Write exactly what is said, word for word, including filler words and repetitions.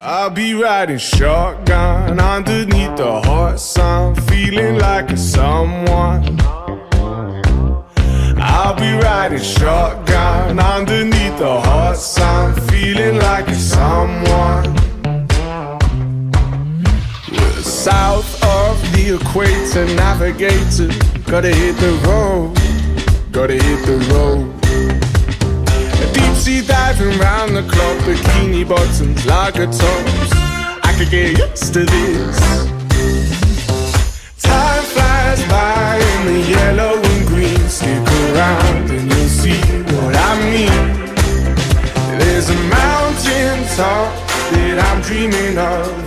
I'll be riding shotgun underneath the hot sun, feeling like a someone. I'll be riding shotgun underneath the hot sun, feeling like a someone. We're south of the equator, navigator. Gotta hit the road, gotta hit the road. Deep sea diving round the clock, bikini bottoms, lager tops. I could get used to this. Time flies by in the yellow and green. Stick around and you'll see what I mean. There's a mountain top that I'm dreaming of.